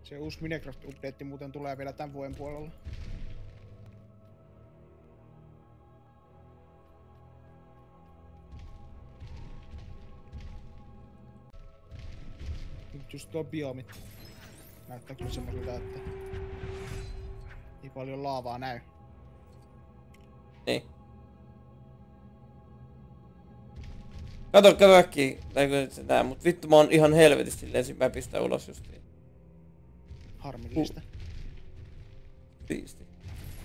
Se uusi Minecraft-update muuten tulee vielä tämän vuoden puolella. Nyt just tuo biomit näyttää kyllä semmoiselta, että ei paljon laavaa näy. Niin. Kato äkkiä, näinkö se nää, mut vittu mä oon ihan helvetisti lensin mapista ulos justiin. Harmillista. Siisti.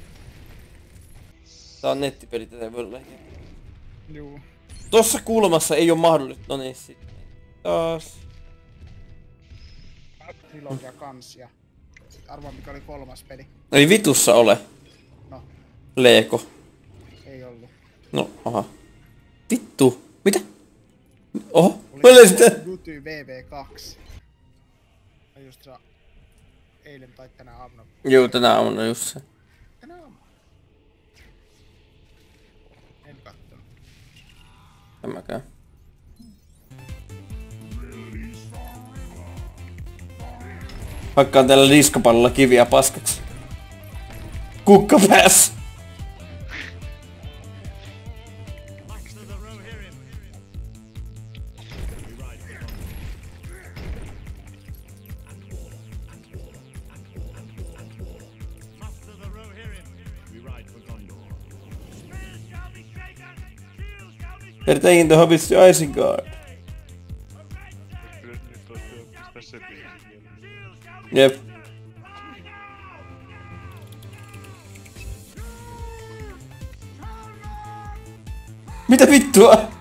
Tää on nettipeli, tätä ei voi lähteä. Juu. Tossa kulmassa ei oo mahdollista, no niin sitten. Taas. Trilogia kans ja sit arvaa mikä oli 3. peli. Ei vitussa ole. No. Lego. Ei ollut. No, aha. Vittu. Mitä? Oho. Mä löin sitä. Guty VV2. Ja just saa eilen tai tänä aamuna. Juu, tänä aamuna just se. Tänä aamuna. En kattonut. En mäkään. Hakkaan tällä liskapallolla kiviä paskaksi. Kukka pääs! They're taking the hobbits to Isengard. Jep. Mitä vittua?